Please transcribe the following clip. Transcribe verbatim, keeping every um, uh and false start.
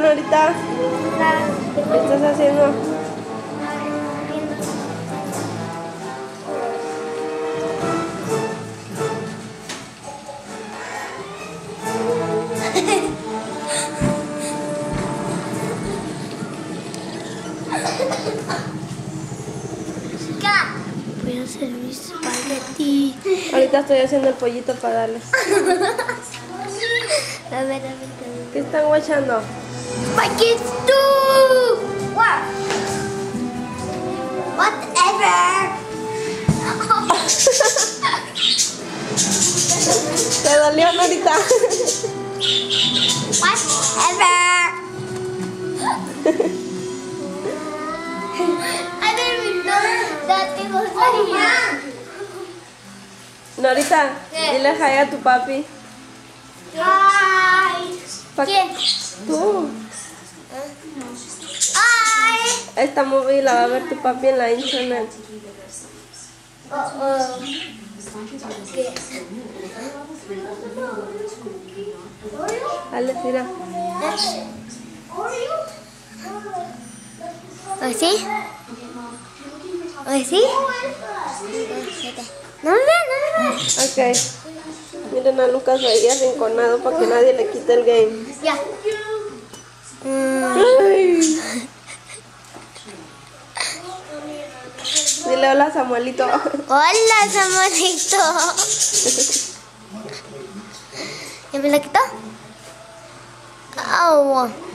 Norita? ¿Qué estás haciendo? Voy a hacer mis espagueti. Ahorita estoy haciendo el pollito para darles. A ver, a ver, a ver. ¿Qué están guachando? ¡Espagueti! What? Whatever. ¿Te dolió, Norita? Whatever. I didn't know that it was like that. Norita, ¿Qué? dile hi a tu papi. Hi. Pa- ¿Quién? Tú. Hi. Esta movie la va a ver tu papi en la internet. Uh oh. ¿Qué? Dale, tira. ¿Así? ¿Así? No me ve, no me ve. Ok. Miren a Lucas ahí arrinconado para que nadie le quite el game. Ya. Ay. Dile hola a Samuelito. Hola, Samuelito. ¿Ya me la quitó? Oh.